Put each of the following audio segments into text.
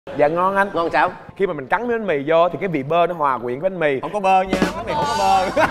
Dạ ngon anh. Ngon sao? Khi mà mình cắn miếng bánh mì vô thì cái vị bơ nó hòa quyện với bánh mì. Không có bơ nha, bánh mì không có bơ.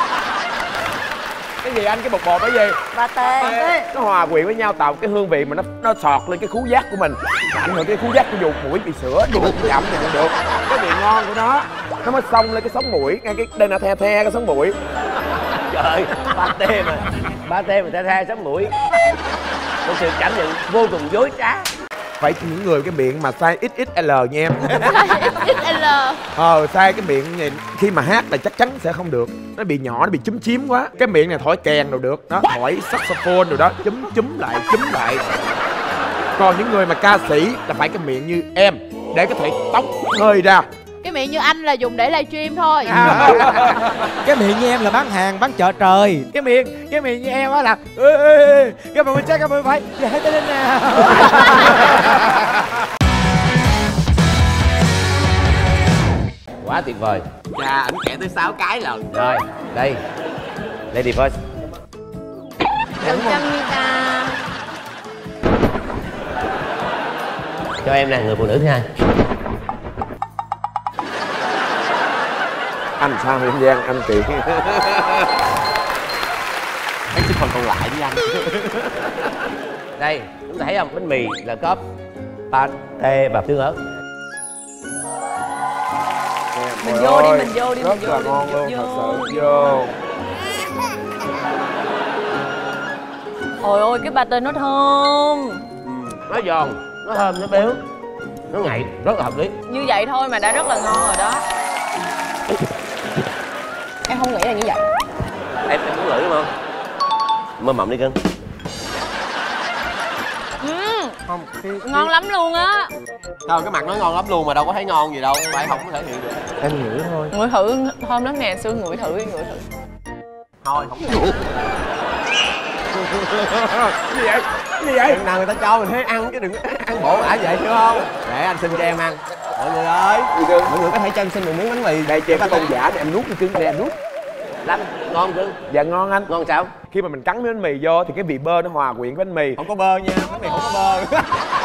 Cái gì anh? Cái bột bột cái gì? Pate. Nó hòa quyện với nhau tạo cái hương vị mà nó sọt lên cái khứu giác của mình, ảnh hưởng cái khứu giác của ruột mũi bị sữa được chậm thì cũng được. Cái vị ngon của nó mới xông lên cái sống mũi, ngay cái đây là the cái sống mũi. Trời ơi, pate mà the sống mũi. Một sự cảm nhận vô cùng dối trá. Phải những người cái miệng mà size XXL nha em. XXL. Size cái miệng này khi mà hát là chắc chắn sẽ không được. Nó bị nhỏ, nó bị chúm chím quá. Cái miệng này thổi kèn đồ được, nó thổi saxophone đồ đó, chúm lại. Còn những người mà ca sĩ là phải cái miệng như em để có thể tống hơi ra. Cái miệng như anh là dùng để livestream thôi. Cái miệng như em là bán hàng, bán chợ trời. Cái miệng như em á là các bạn chắc các bạn phải giải tới đến nào. Quá tuyệt vời. Chà, ảnh kể tới 6 cái lần. Rồi, đây Lady first. Kamika. Cho em là người phụ nữ thứ hai. Anh sao Nguyễn Giang, anh kỳ. Anh xin phần còn lại đi anh. Đây, chúng ta thấy không? Bánh mì là có pate và tương ớt. Mình vô đi, mình vô đi. Rất là ngon luôn, thật sự. Vô. Ôi ôi, cái pate nó thơm. Nó giòn, nó thơm, nó béo, nó ngậy, rất là hợp lý. Như vậy thôi mà đã rất là ngon rồi đó. Em không nghĩ là như vậy. Em muốn ngửi đúng không? Mơ mộng đi cưng. Ngon lắm luôn á. Thôi cái mặt nó ngon lắm luôn mà đâu có thấy ngon gì đâu, phải không có thể hiện được. Em ngửi thôi. Ngửi thử thơm lắm nè, Sương ngửi thử. Thôi không được. Gì vậy? Chừng nào người ta cho mình thấy ăn chứ đừng ăn bộ ả vậy hiểu không? Để anh xin cho em ăn. Mọi người ơi, mọi người có thể cho em xin một miếng bánh mì. Đây cho em cái con giả để em nuốt đi cưng, để em nuốt. Lắm, ngon cưng. Dạ ngon anh. Ngon sao? Khi mà mình cắn miếng bánh mì vô thì cái vị bơ nó hòa quyện với bánh mì. Không có bơ nha, bánh mì không có bơ.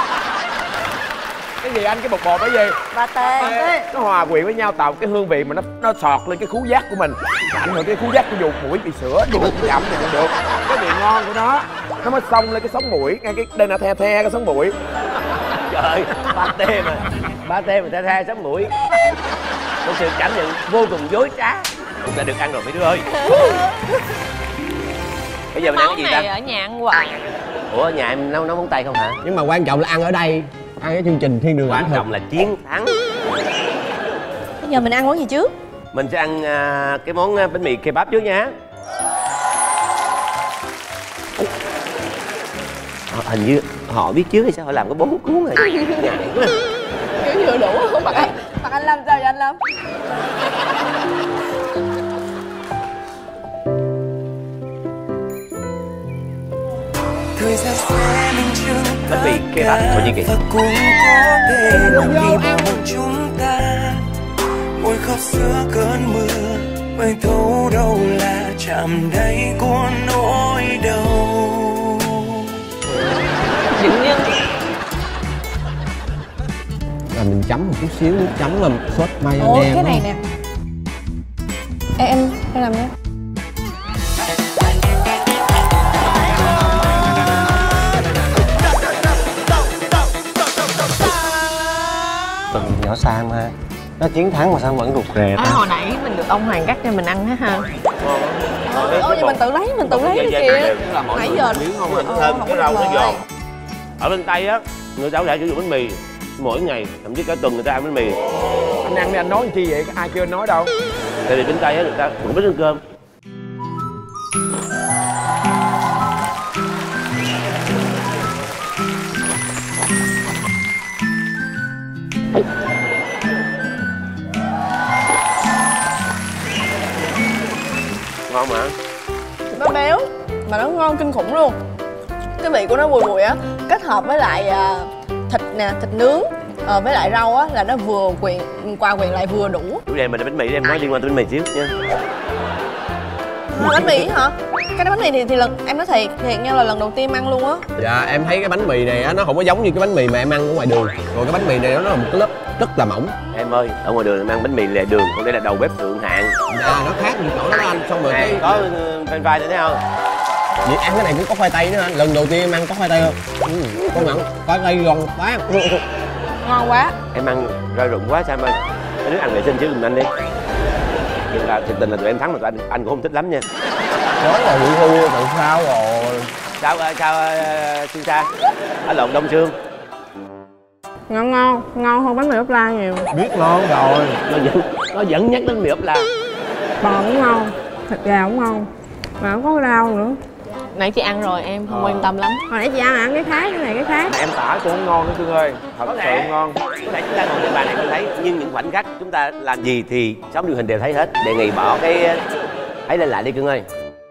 Cái gì anh? Cái bột bột cái gì? Pate. Nó hòa quyện với nhau tạo cái hương vị mà nó sọt lên cái khứu giác của mình, ảnh hưởng cái khứu giác của ruột mũi bị sữa được chậm thì cũng được. Cái vị ngon của nó mới xông lên cái sống mũi, ngay cái đây là the cái sống mũi. Trời ơi, pate mà the sống mũi. Một sự cảm nhận vô cùng dối trá. Cũng đã được ăn rồi mấy đứa ơi. Bây giờ mình ăn cái gì ta? Món này ở nhà ăn hoài. Ủa ở nhà em nấu món Tây không hả? Nhưng mà quan trọng là ăn ở đây, ăn cái chương trình Thiên Đường Ẩm Quan Thực. trọng là chiến thắng. Bây giờ mình ăn món gì trước? Mình sẽ ăn cái món bánh mì kebab trước nha. Hình như họ biết trước hay sao họ làm có 4 cuốn rồi. Ngại quá. Kiểu vừa đủ không bạn anh? Bạn anh làm sao vậy anh Lâm? Bánh mì kebab Thổ Nhĩ Kỳ. Môi khóc giữa cơn mưa mới thấu đâu là chạm đáy của nỗi đau. Dừng nhân. Là mình chấm một chút xíu nước chấm làm sốt mayonnaise. Ồ cái này nè. Ê em làm nha. Từng nhỏ sang mà nó chiến thắng mà sao vẫn rụt rè ta. Hồi nãy mình được ông Hoàng cắt cho mình ăn ha. Ôi nhưng mình tự lấy đi kìa. Nãy giờ miếng không mà nó thơm, cái rau nó giòn. Ở bên Tây á, người ta có thể sử dụng bánh mì mỗi ngày, thậm chí cả tuần người ta ăn bánh mì. Anh ăn đi, anh nói chi vậy? Ai kêu anh nói đâu. Tại vì bên Tây á người ta cũng biết ăn cơm. Ngon mà. Nó béo mà nó ngon kinh khủng luôn. Cái vị của nó bùi bùi á, kết hợp với lại thịt nè, thịt nướng với lại rau á là nó vừa hòa quyện lại vừa đủ. Chủ đề mình là bánh mì, em nói liên quan tới bánh mì xíu nha. Bánh mì hả? Cái đó bánh mì thì lần em nói thiệt nha, là lần đầu tiên em ăn luôn á. Dạ em thấy cái bánh mì này á, nó không có giống như cái bánh mì mà em ăn ở ngoài đường. Rồi cái bánh mì này nó là một cái lớp rất là mỏng. Em ơi, ở ngoài đường em ăn bánh mì lề đường, còn đây là đầu bếp thượng hạng. Dạ nó khác những chỗ đó anh. Xong rồi cái có french fry nữa thấy không? vậy ăn cái này cũng có khoai tây nữa anh. Lần đầu tiên em ăn có khoai tây không? Có mặn, khoai tây ngon quá. Ngon quá. Em ăn rơi rụng quá sao em ơi? Anh nước ăn vệ sinh chứ đừng anh đi. Nhưng là thực tình là tụi em thắng mà tụi anh cũng không thích lắm nha. Nói rồi bị thua tại sao rồi? Sao Sương Sa? Ở lộn Đông Sương. Ngon hơn bánh mì ốp la nhiều. Biết ngon rồi. Nó vẫn nhắc đến mì ốp la. Bò cũng ngon, thịt gà cũng ngon, mà không có rau nữa. Nãy chị ăn rồi em không quan tâm lắm. Hồi nãy chị ăn cái khác, cái này cái khác. Em tả cũng không ngon nữa Cưng ơi. Thật sự ngon. Có thể chúng ta ngồi trên bàn này không thấy, nhưng những khoảnh khắc chúng ta làm gì thì sóng truyền hình đều thấy hết. Đề nghị bỏ cái ấy lên lại đi Cưng ơi.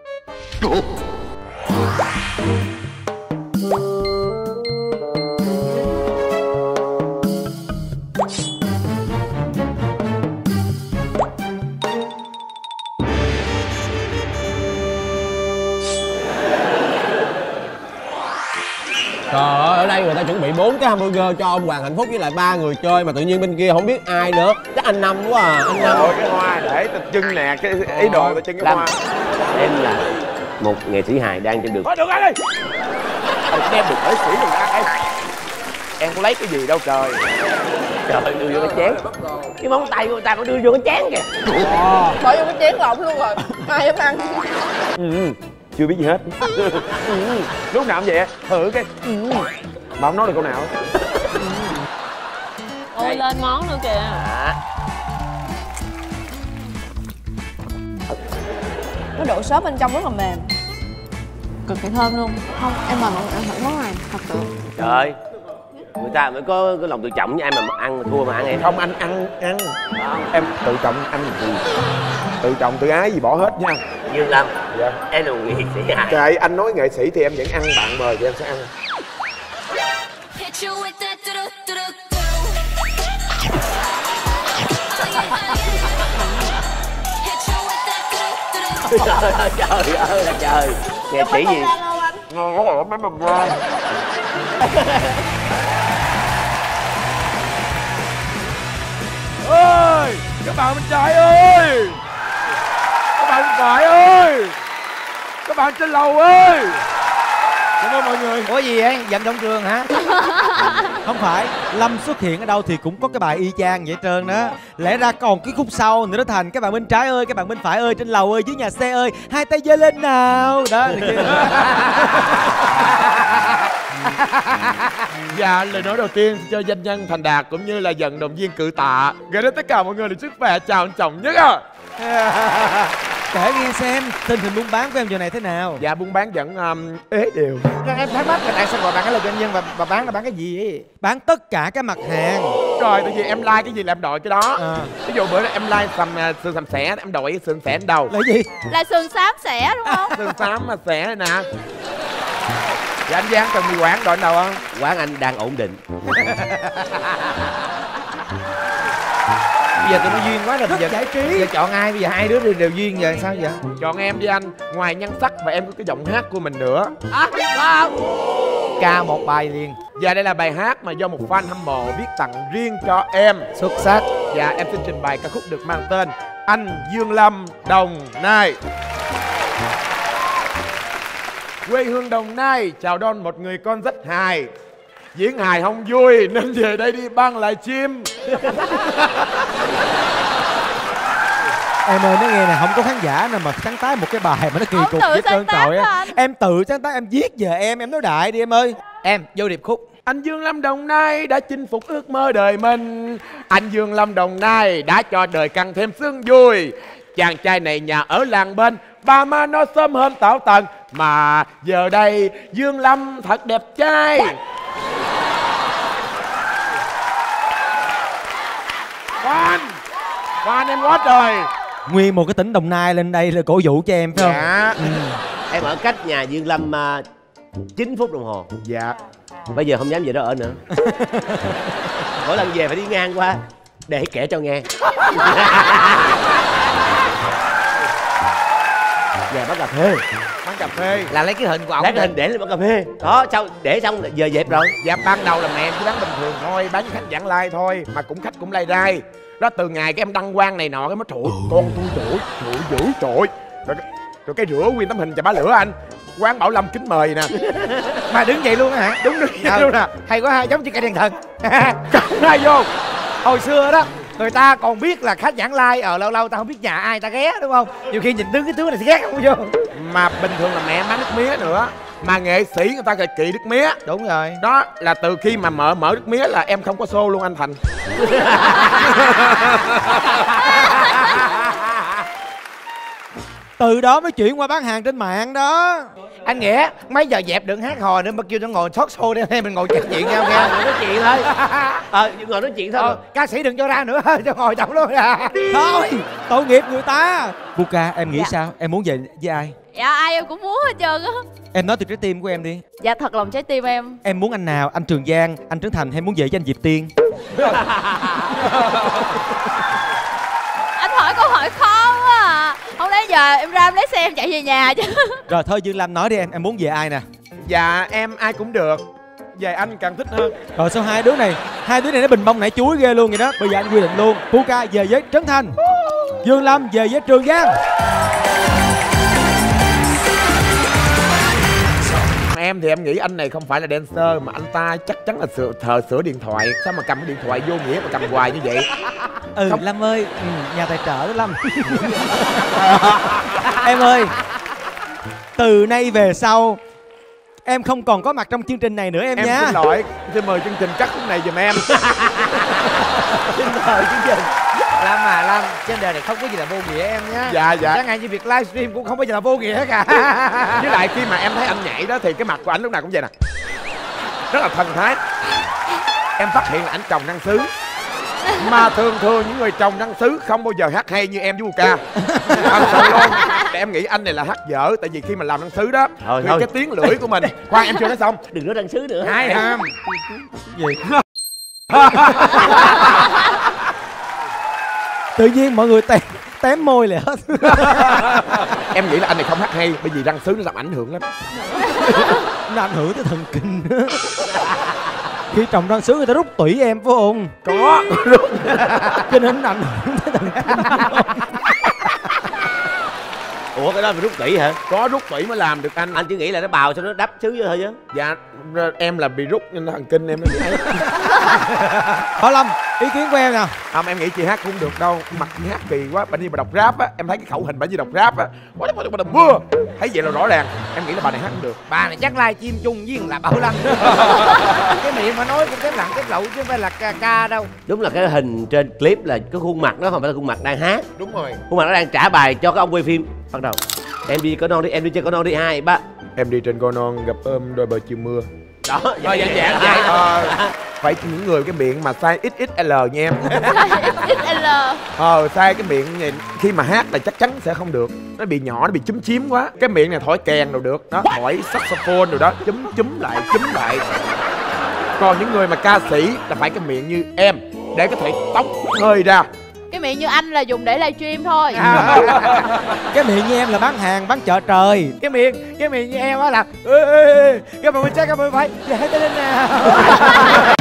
Trời ơi, ở đây người ta chuẩn bị 4 cái hamburger cho ông Hoàng Hạnh Phúc với lại 3 người chơi mà tự nhiên bên kia không biết ai nữa. Chắc anh Năm quá à, anh Năm. Rồi cái hoa để tao chân nè, cái ý đồ tao chân cái hoa. Em là một nghệ sĩ hài đang trên đường. Thôi được anh đi. Anh đem được nghệ sĩ người ta em có lấy cái gì đâu trời. Trời ơi, đưa vô cái chén. Cái móng tay của người ta cũng đưa vô cái chén kìa. Bỏ vô cái chén lộn luôn rồi. Ai dám ăn. Chưa biết gì hết. Lúc nào cũng vậy, thử cái mà không nói được câu nào. Ôi lên món nữa kìa. Cái độ xốp bên trong rất là mềm, cực kỳ thơm luôn. Không, em mời mọi người ăn thử món này thật sự. Trời ơi, người ta mới có cái lòng tự trọng với em mà ăn thua mà ăn em. Không, anh ăn em tự trọng ăn gì, tự trọng tự ái gì bỏ hết nha. Dương Lâm, dạ. Em là một nghệ sĩ hài. Kệ anh nói nghệ sĩ thì em vẫn ăn, bạn mời thì em sẽ ăn. Trời ơi là trời, nghệ sĩ gì? Ngon quá rồi, mấy mầm ngon. Ơi, các bạn bên trái ơi, các bạn bên phải ơi, các bạn trên lầu ơi. Cảm ơn mọi người. Ủa gì vậy? Dành trong trường hả? Không phải, Lâm xuất hiện ở đâu thì cũng có cái bài y chang vậy trơn đó. Lẽ ra còn cái khúc sau nữa nó thành các bạn bên trái ơi, các bạn bên phải ơi, trên lầu ơi, dưới nhà xe ơi, hai tay giơ lên nào. Đó. Dạ, lời nói đầu tiên cho doanh nhân Thành Đạt cũng như là vận động viên Cự Tạ gửi đến tất cả mọi người lời sức khỏe, chào anh Trọng nhất à. Kể nghe xem tình hình buôn bán của em giờ này thế nào? Dạ buôn bán vẫn ế đều. Em thắc mắc là tại sao gọi bạn là doanh nhân và bán là bán cái gì ấy? Bán tất cả các mặt hàng. Rồi tại vì em like cái gì là em đội cái đó. Ví dụ bữa nay em like sườn xàm xẻ, em đội cái sườn xẻ đầu. Là gì? Là sườn xám xẻ đúng không? Sườn xám mà xẻ này nè. Dạ anh Giang cần mì Quảng đội đầu không? Quán anh đang ổn định. Bây giờ tụi nó duyên quá rồi, bây giờ giải trí. Bây giờ chọn ai? Bây giờ hai đứa đều duyên giờ sao vậy? Chọn em đi anh. Ngoài nhan sắc và em có cái giọng hát của mình nữa. Ca một bài liền. Và đây là bài hát mà do một fan hâm mộ viết tặng riêng cho em. Xuất sắc. Và em xin trình bày ca khúc được mang tên Anh Dương Lâm Đồng Nai. Quê hương Đồng Nai chào đón một người con rất hài. Diễn hài không vui nên về đây đi băng lại chim. Em ơi nói nghe nè, không có khán giả nào mà sáng tác một cái bài mà nó kỳ cục với trơn trọi á. Em tự sáng tác, em viết về em nói đại đi em ơi. Em vô điệp khúc. Anh Dương Lâm Đồng Nai đã chinh phục ước mơ đời mình. Anh Dương Lâm Đồng Nai đã cho đời càng thêm sướng vui. Chàng trai này nhà ở làng bên, ba má nó sớm hơn Tảo Tần. Mà giờ đây Dương Lâm thật đẹp trai. Khoan em quá trời. Nguyên một cái tỉnh Đồng Nai lên đây là cổ vũ cho em phải không? Dạ. Em ở cách nhà Dương Lâm 9 phút đồng hồ. Dạ. Bây giờ không dám về đó ở nữa. Mỗi lần về phải đi ngang qua để kể cho nghe. Về bán cà phê. Bán cà phê. Là lấy cái hình của ổng. Lấy cái hình để lên bán cà phê. Đó, sau để xong là giờ dẹp rồi. Dạ ban đầu là mẹ em chỉ bán bình thường thôi, bán cho khách vãng lai thôi, mà cũng khách cũng lai rai. Đó từ ngày cái em đăng quang này nọ cái mới trội con tôi trội dữ trội. Rồi cái rửa nguyên tấm hình chà bá lửa anh. Quán Bảo Lâm kính mời nè. Mà đứng vậy luôn á hả? Đúng vậy luôn nè. Hay quá ha, giống như cây đèn thần. Cầm ngay vô. Hồi xưa đó người ta còn biết là khách vãng lai ở lâu lâu ta không biết nhà ai ta ghé đúng không? Nhiều khi nhìn tướng cái tướng này thì ghét không vô. Mà bình thường là mẹ em bán nước mía nữa. Mà nghệ sĩ người ta kỵ nước mía. Đúng rồi. Đó là từ khi mà mở nước mía là em không có show luôn anh Thành. Từ đó mới chuyển qua bán hàng trên mạng đó. Anh Nghĩa, mấy giờ dẹp đừng hát hò nữa mà kêu nó ngồi talk show đây mình ngồi trò chuyện nhau nghe. Nói chuyện thôi. Ngồi nói chuyện thôi. Ca sĩ đừng cho ra nữa, cho ngồi trong luôn à. Thôi, tội nghiệp người ta. Puka, em nghĩ sao? Em muốn về với ai? Dạ ai em cũng muốn hết trơn á. Em nói từ trái tim của em đi. Dạ thật lòng trái tim em. Em muốn anh nào? Anh Trường Giang, anh Trấn Thành hay muốn về với anh Diệp Tiên? Anh hỏi câu hỏi khó quá à. Không lẽ giờ em ra em lấy xe em chạy về nhà chứ. Rồi thôi Dương Lam nói đi em muốn về ai nè? Dạ em ai cũng được. Về anh càng thích hơn. Rồi sao hai đứa này nó bình bông nảy chuối ghê luôn vậy đó. Bây giờ anh quy định luôn, Puka về với Trấn Thành, Dương Lam về với Trường Giang. Em thì em nghĩ anh này không phải là dancer mà anh ta chắc chắn là sửa điện thoại. Sao mà cầm cái điện thoại vô nghĩa mà cầm hoài như vậy? Không. Lâm ơi, nhà tài trợ đó Lâm. Em ơi, từ nay về sau em không còn có mặt trong chương trình này nữa em nha. Em xin lỗi, xin mời chương trình cắt khúc này giùm em. Xin mời chương trình. Lâm, trên đời này không có gì là vô nghĩa em nhá. Dạ. Chẳng hạn như việc livestream cũng không có gì là vô nghĩa cả. Với lại khi mà em thấy anh nhảy đó thì cái mặt của anh lúc nào cũng vậy nè. Rất là thần thái. Em phát hiện là anh trồng năng xứ. Mà thường những người trồng năng xứ không bao giờ hát hay như em với Puka. Thật sự luôn. Em nghĩ anh này là hát dở. Tại vì khi mà làm năng xứ đó thì cái tiếng lưỡi của mình. Khoan em chưa nói xong. Đừng nói năng xứ nữa. Hay hả? Gì? Tự nhiên mọi người tém môi lại hết. Em nghĩ là anh này không hát hay bởi vì răng sứ nó làm ảnh hưởng lắm. Nó ảnh hưởng tới thần kinh. Khi trồng răng sứ người ta rút tủy em phải không? Có rút. Cho nên nó ảnh hưởng tới thần kinh. Ủa cái đó phải rút kỹ hả? Có rút tủy mới làm được anh. Anh chỉ nghĩ là nó bào cho nó đắp xứ vô thôi chứ. Dạ em là bị rút nên thần kinh em nó bị ấy. Bảo Lâm, ý kiến của em nào? Không em nghĩ chị hát cũng được đâu. Mặt chị hát kỳ quá. Bà đi bà đọc rap á. Em thấy cái khẩu hình bà đi đọc rap á. Bà mưa. Thấy vậy là rõ ràng. Em nghĩ là bà này hát cũng được. Bà này chắc livestream chung với là Bảo Lâm. Cái miệng mà nói cũng cái lặng cái lậu chứ không phải là ca đâu. Đúng là cái hình trên clip là cái khuôn mặt đó không phải là khuôn mặt đang hát. Đúng rồi. Khuôn mặt nó đang trả bài cho cái ông quay phim. Bắt đầu. Em đi có non đi, em đi chơi có non đi 2, 3. Em đi trên con non gặp đôi bờ chiều mưa. Đó, Rồi dạng vậy. Phải những người cái miệng mà size XXL nha em. XXL. Size cái miệng này khi mà hát là chắc chắn sẽ không được. Nó bị nhỏ, nó bị chúm chím quá. Cái miệng này thổi kèn đâu được. Đó, thổi saxophone rồi đó, chúm lại. Còn những người mà ca sĩ là phải cái miệng như em để có thể tóc hơi ra. Cái miệng như anh là dùng để livestream thôi. Cái miệng như em là bán hàng, bán chợ trời. Cái miệng như em á là cái mà mình chắc cái mình phải vậy tới đến nào.